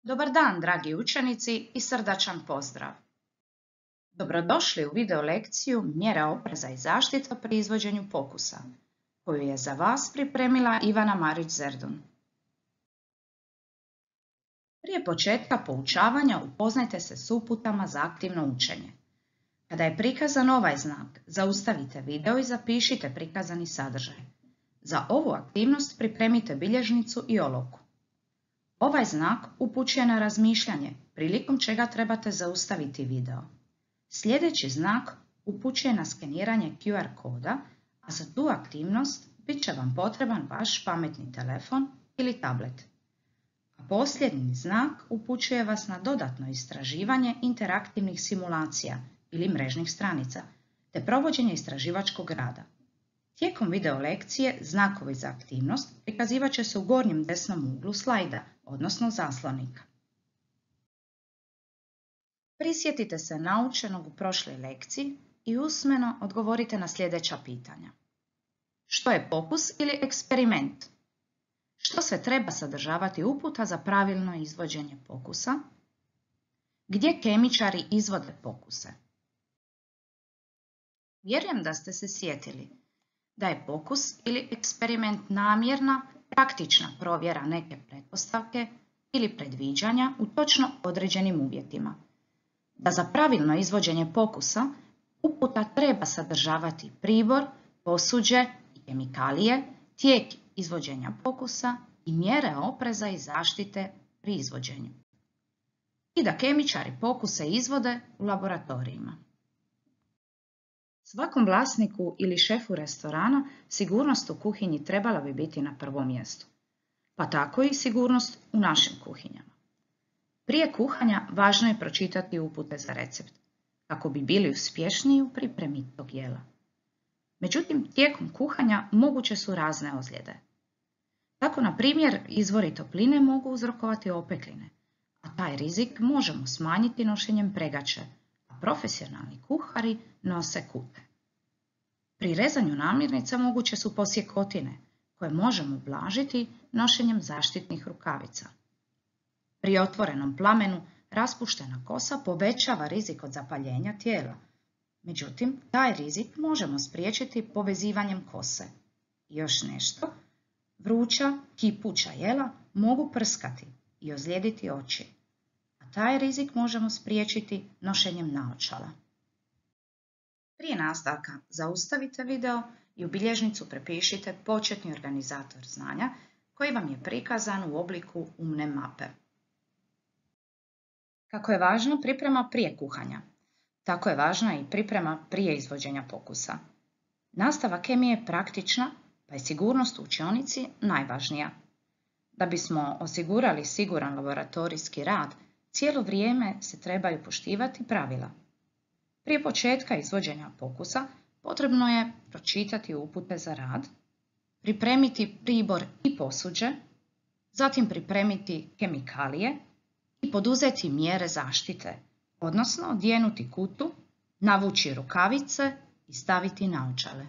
Dobar dan, dragi učenici i srdačan pozdrav! Dobrodošli u video lekciju Mjere opreza i zaštita pri izvođenju pokusa, koju je za vas pripremila Ivana Marić-Zerdun. Prije početka poučavanja upoznajte se s uputama za aktivno učenje. Kada je prikazan ovaj znak, zaustavite video i zapišite prikazani sadržaj. Za ovu aktivnost pripremite bilježnicu i olovku. Ovaj znak upućuje na razmišljanje, prilikom čega trebate zaustaviti video. Sljedeći znak upućuje na skeniranje QR koda, a za tu aktivnost bit će vam potreban vaš pametni telefon ili tablet. A posljednji znak upućuje vas na dodatno istraživanje interaktivnih simulacija ili mrežnih stranica, te provođenje istraživačkog rada. Tijekom video lekcije znakovi za aktivnost prikazivat će se u gornjem desnom uglu slajda, odnosno zaslonika. Prisjetite se naučenog u prošloj lekciji i usmeno odgovorite na sljedeća pitanja. Što je pokus ili eksperiment? Što sve treba sadržavati uputa za pravilno izvođenje pokusa? Gdje kemičari izvode pokuse? Vjerujem da ste se sjetili da je pokus ili eksperiment namjerna, praktična provjera neke pretpostavke ili predviđanja u točno određenim uvjetima. Da za pravilno izvođenje pokusa uputa treba sadržavati pribor, posuđe i kemikalije, tijek izvođenja pokusa i mjere opreza i zaštite pri izvođenju. I da kemičari pokuse izvode u laboratorijima. Svakom vlasniku ili šefu restorana sigurnost u kuhinji trebala bi biti na prvom mjestu, pa tako i sigurnost u našim kuhinjama. Prije kuhanja važno je pročitati upute za recept, kako bi bili uspješniji u pripremi tog jela. Međutim, tijekom kuhanja moguće su razne ozljede. Tako, na primjer, izvori topline mogu uzrokovati opekline, a taj rizik možemo smanjiti nošenjem pregače, a profesionalni kuhari nose kute. Pri rezanju namirnica moguće su posjekotine, koje možemo ublažiti nošenjem zaštitnih rukavica. Pri otvorenom plamenu raspuštena kosa povećava rizik od zapaljenja tijela. Međutim, taj rizik možemo spriječiti povezivanjem kose. I još nešto, vruća, kipuća jela mogu prskati i ozlijediti oči, a taj rizik možemo spriječiti nošenjem naočala. Prije nastavka zaustavite video i u bilježnicu prepišite početni organizator znanja koji vam je prikazan u obliku umne mape. Kako je važna priprema prije kuhanja, tako je važna i priprema prije izvođenja pokusa. Nastava kemije je praktična, pa je sigurnost u učionici najvažnija. Da bismo osigurali siguran laboratorijski rad, cijelo vrijeme se trebaju poštivati pravila. Prije početka izvođenja pokusa potrebno je pročitati upute za rad, pripremiti pribor i posuđe, zatim pripremiti kemikalije i poduzeti mjere zaštite, odnosno odjenuti kutu, navući rukavice i staviti naočale.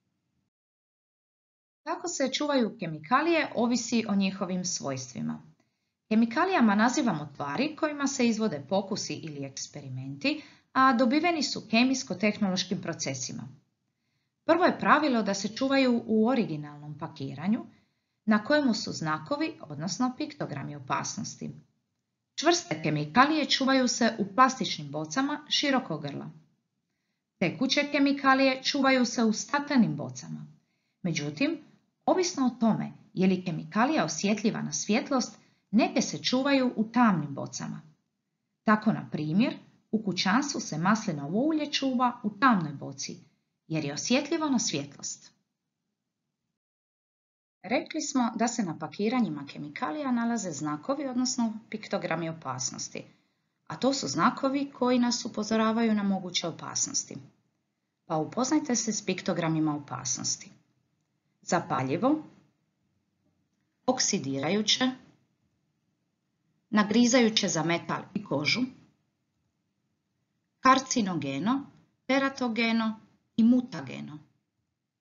Kako se čuvaju kemikalije ovisi o njihovim svojstvima. Kemikalijama nazivamo tvari kojima se izvode pokusi ili eksperimenti, a dobiveni su kemijsko-tehnološkim procesima. Prvo je pravilo da se čuvaju u originalnom pakiranju, na kojemu su znakovi, odnosno piktogrami opasnosti. Čvrste kemikalije čuvaju se u plastičnim bocama širokog grla. Tekuće kemikalije čuvaju se u staklenim bocama. Međutim, ovisno o tome je li kemikalija osjetljiva na svjetlost, neke se čuvaju u tamnim bocama. Tako, na primjer, u kućanstvu se maslinovo ulje čuva u tamnoj boci, jer je osjetljivo na svjetlost. Rekli smo da se na pakiranjima kemikalija nalaze znakovi, odnosno piktogrami opasnosti, a to su znakovi koji nas upozoravaju na moguće opasnosti. Pa upoznajte se s piktogramima opasnosti. Zapaljivo, oksidirajuće, nagrizajuće za metal i kožu, karcinogeno, teratogeno i mutageno,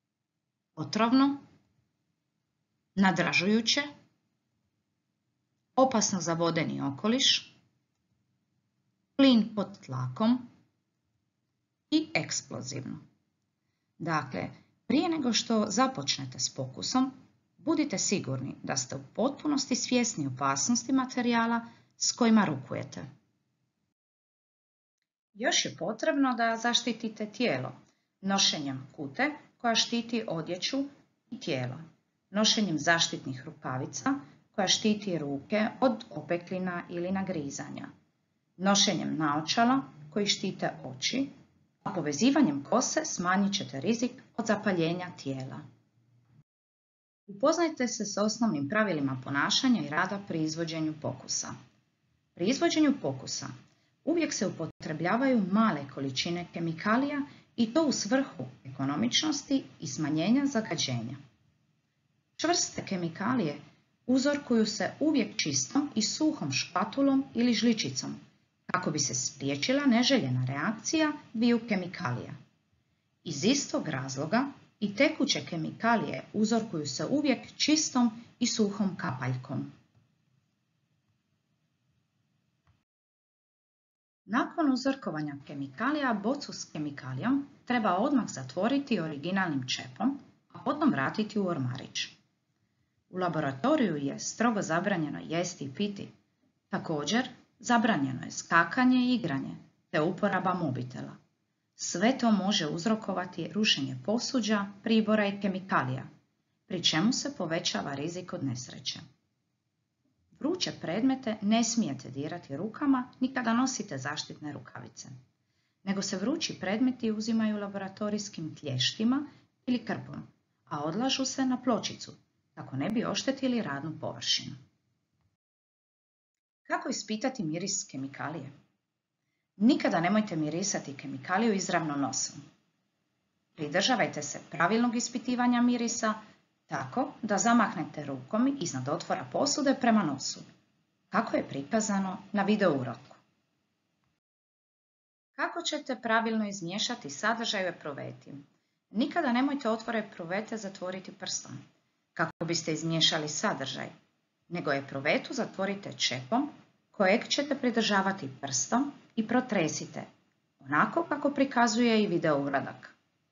otrovno, nadražujuće, opasno za vodeni okoliš, plin pod tlakom i eksplozivno. Dakle, prije nego što započnete s pokusom, budite sigurni da ste u potpunosti svjesni opasnosti materijala s kojima rukujete. Još je potrebno da zaštitite tijelo nošenjem kute koja štiti odjeću i tijelo, nošenjem zaštitnih rukavica koja štiti ruke od opeklina ili nagrizanja, nošenjem naočala koji štite oči, a povezivanjem kose smanjit ćete rizik od zapaljenja tijela. Upoznajte se s osnovnim pravilima ponašanja i rada pri izvođenju pokusa. Pri izvođenju pokusa uvijek se upotrebljavaju male količine kemikalija i to u svrhu ekonomičnosti i smanjenja zagađenja. Čvrste kemikalije uzorkuju se uvijek čistom i suhom špatulom ili žličicom kako bi se spriječila neželjena reakcija dviju kemikalija. Iz istog razloga i tekuće kemikalije uzorkuju se uvijek čistom i suhom kapaljkom. Nakon uzorkovanja kemikalija, bocu s kemikalijom treba odmah zatvoriti originalnim čepom, a potom vratiti u ormarić. U laboratoriju je strogo zabranjeno jesti i piti. Također, zabranjeno je skakanje i igranje, te uporaba mobitela. Sve to može uzrokovati rušenje posuđa, pribora i kemikalija, pri čemu se povećava rizik od nesreće. Vruće predmete ne smijete dirati rukama ni kada nosite zaštitne rukavice, nego se vrući predmeti uzimaju laboratorijskim tlještima ili krpom, a odlažu se na pločicu, kako ne bi oštetili radnu površinu. Kako ispitati miris kemikalije? Nikada nemojte mirisati kemikaliju izravno nosom. Pridržavajte se pravilnog ispitivanja mirisa tako da zamahnete rukom iznad otvora posude prema nosu, kako je prikazano na video uratku. Kako ćete pravilno izmiješati sadržaj u epruveti? Nikada nemojte otvore epruvete zatvoriti prstom, kako biste izmiješali sadržaj, nego epruvetu zatvorite čepom kojeg ćete pridržavati prstom i protresite, onako kako prikazuje i video uradak.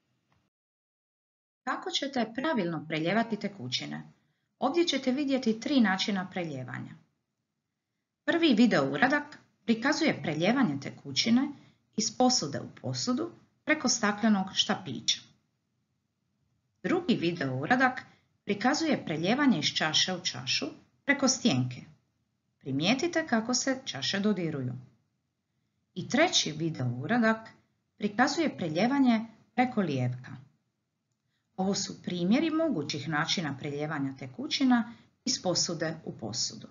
Kako ćete pravilno preljevati tekućine? Ovdje ćete vidjeti 3 načina preljevanja. Prvi video uradak prikazuje preljevanje tekućine iz posude u posudu preko staklenog štapića. Drugi video uradak prikazuje preljevanje iz čaše u čašu preko stjenke. Primijetite kako se čaše dodiruju. I treći video uradak prikazuje preljevanje preko lijevka. Ovo su primjeri mogućih načina preljevanja tekućina iz posude u posudu.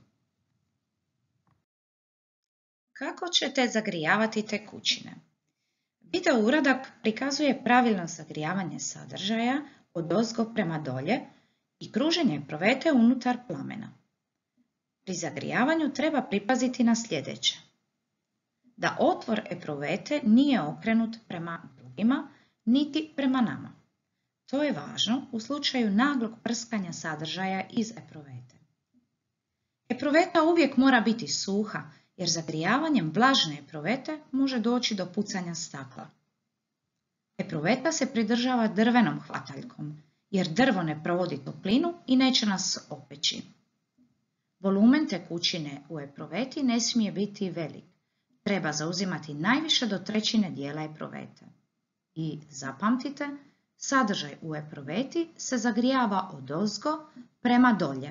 Kako ćete zagrijavati tekućine? Video uradak prikazuje pravilno zagrijavanje sadržaja odozgo prema dolje i kruženje epruvete unutar plamena. Pri zagrijavanju treba pripaziti na sljedeće. Da otvor epruvete nije okrenut prema drugima, niti prema nama. To je važno u slučaju naglog prskanja sadržaja iz epruvete. Epruveta uvijek mora biti suha, jer zagrijavanjem vlažne epruvete može doći do pucanja stakla. Epruveta se pridržava drvenom hvataljkom, jer drvo ne provodi toplinu i neće nas opeći. Volumen tekućine u epruveti ne smije biti velik. Treba zauzimati najviše do 1/3 dijela epruvete. I zapamtite, sadržaj u epruveti se zagrijava odozgo prema dolje.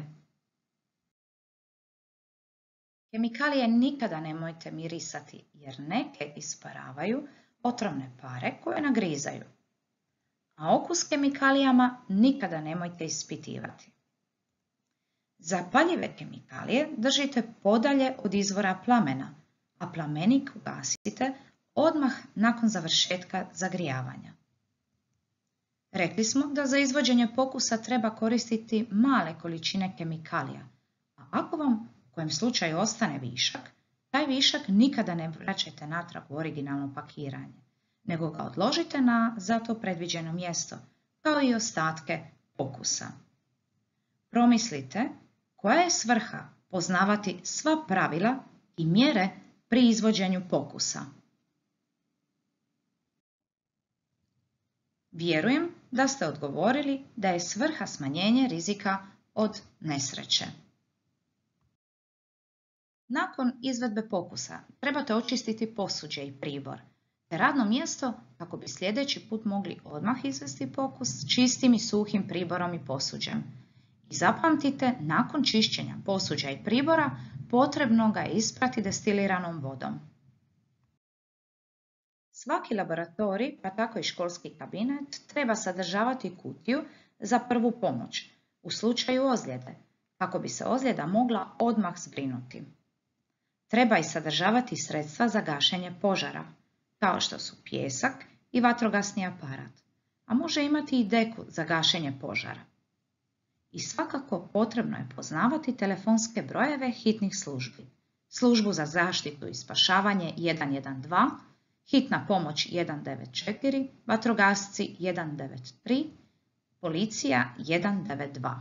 Kemikalije nikada nemojte mirisati jer neke isparavaju otrovne pare koje nagrizaju. A okus kemikalijama nikada nemojte ispitivati. Zapaljive kemikalije držite podalje od izvora plamena, a plamenik ugasite odmah nakon završetka zagrijavanja. Rekli smo da za izvođenje pokusa treba koristiti male količine kemikalija, a ako vam u kojem slučaju ostane višak, taj višak nikada ne vraćajte natrag u originalno pakiranje, nego ga odložite na za to predviđeno mjesto, kao i ostatke pokusa. Promislite koja je svrha poznavati sva pravila i mjere pri izvođenju pokusa. Vjerujem da ste odgovorili da je svrha smanjenje rizika od nesreće. Nakon izvedbe pokusa trebate očistiti posuđe i pribor te radno mjesto kako bi sljedeći put mogli odmah izvesti pokus čistim i suhim priborom i posuđem. I zapamtite, nakon čišćenja posuđa i pribora potrebno ga je isprati destiliranom vodom. Svaki laboratorij, pa tako i školski kabinet, treba sadržavati kutiju za prvu pomoć u slučaju ozljede, kako bi se ozljeda mogla odmah zbrinuti. Treba i sadržavati sredstva za gašenje požara, kao što su pijesak i vatrogasni aparat, a može imati i deku za gašenje požara. I svakako potrebno je poznavati telefonske brojeve hitnih službi, službu za zaštitu i spašavanje 112, hitna pomoć 194, vatrogasci 193, policija 192.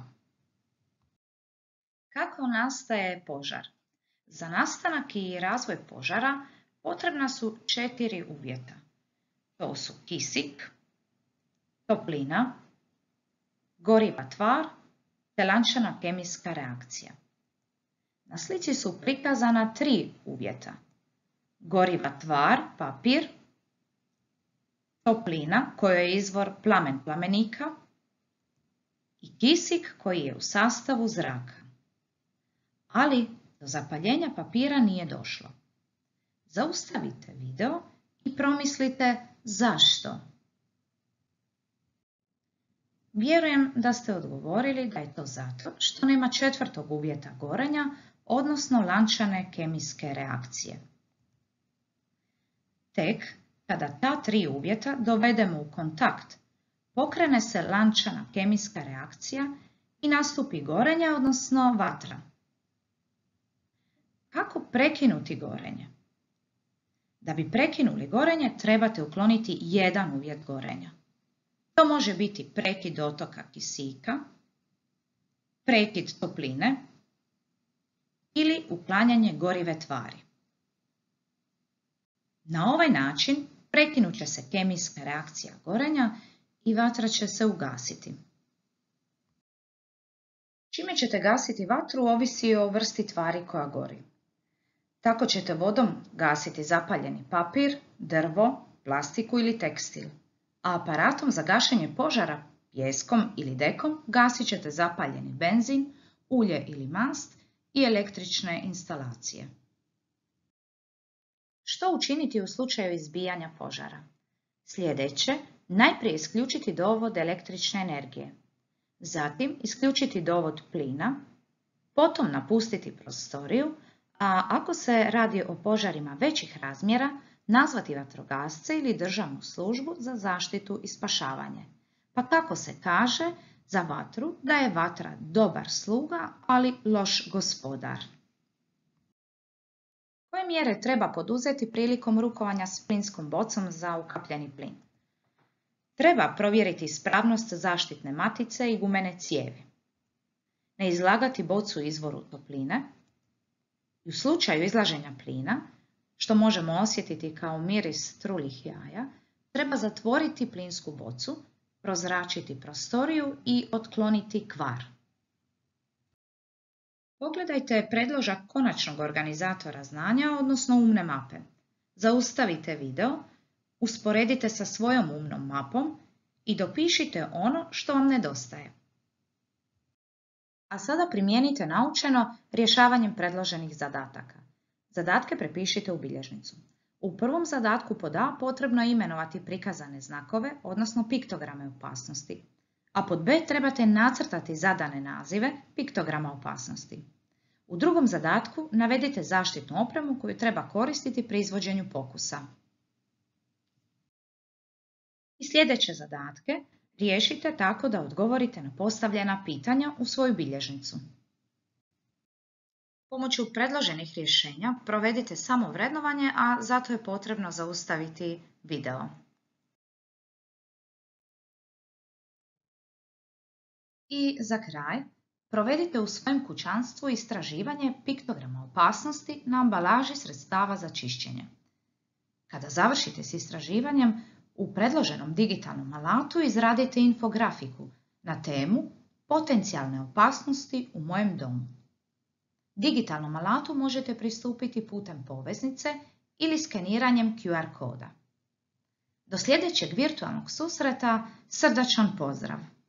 Kako nastaje požar? Za nastanak i razvoj požara potrebna su 4 uvjeta. To su kisik, toplina, goriva tvar te lančana kemijska reakcija. Na slici su prikazana 3 uvjeta. Goriva tvar, papir, toplina kojoj je izvor plamen plamenika i kisik koji je u sastavu zraka. Ali do zapaljenja papira nije došlo. Zaustavite video i promislite zašto. Vjerujem da ste odgovorili da je to zato što nema 4. uvjeta gorenja, odnosno lančane kemijske reakcije. Tek kada ta 3 uvjeta dovedemo u kontakt, pokrene se lančana kemijska reakcija i nastupi gorenje, odnosno vatra. Kako prekinuti gorenje? Da bi prekinuli gorenje, trebate ukloniti jedan uvjet gorenja. To može biti prekid dotoka kisika, prekid topline ili uklanjanje gorive tvari. Na ovaj način prekinut će se kemijska reakcija gorenja i vatra će se ugasiti. Čime ćete gasiti vatru ovisi o vrsti tvari koja gori. Tako ćete vodom gasiti zapaljeni papir, drvo, plastiku ili tekstil, a aparatom za gašenje požara, pijeskom ili dekom, gasit ćete zapaljeni benzin, ulje ili mast i električne instalacije. Što učiniti u slučaju izbijanja požara? Sljedeće, najprije isključiti dovod električne energije, zatim isključiti dovod plina, potom napustiti prostoriju, a ako se radi o požarima većih razmjera, nazvati vatrogasce ili državnu službu za zaštitu i spašavanje. Pa kako se kaže za vatru da je vatra dobar sluga, ali loš gospodar. Koje mjere treba poduzeti prilikom rukovanja s plinskom bocom za ukapljeni plin? Treba provjeriti ispravnost zaštitne matice i gumene cijevi. Ne izlagati bocu izvoru topline. I u slučaju izlaženja plina, što možemo osjetiti kao miris trulih jaja, treba zatvoriti plinsku bocu, prozračiti prostoriju i otkloniti kvar. Pogledajte predložak konačnog organizatora znanja, odnosno umne mape. Zaustavite video, usporedite sa svojom umnom mapom i dopišite ono što vam nedostaje. A sada primijenite naučeno rješavanjem predloženih zadataka. Zadatke prepišite u bilježnicu. U prvom zadatku pod A potrebno je imenovati prikazane znakove, odnosno piktograme opasnosti, a pod B trebate nacrtati zadane nazive piktograma opasnosti. U drugom zadatku navedite zaštitnu opremu koju treba koristiti pri izvođenju pokusa. I sljedeće zadatke riješite tako da odgovorite na postavljena pitanja u svoju bilježnicu. Pomoću predloženih rješenja provedite samo vrednovanje, a zato je potrebno zaustaviti video. I za kraj, provedite u svojem kućanstvu istraživanje piktograma opasnosti na ambalaži sredstava za čišćenje. Kada završite s istraživanjem, u predloženom digitalnom alatu izradite infografiku na temu Potencijalne opasnosti u mojem domu. Digitalnom alatu možete pristupiti putem poveznice ili skeniranjem QR koda. Do sljedećeg virtualnog susreta srdačan pozdrav!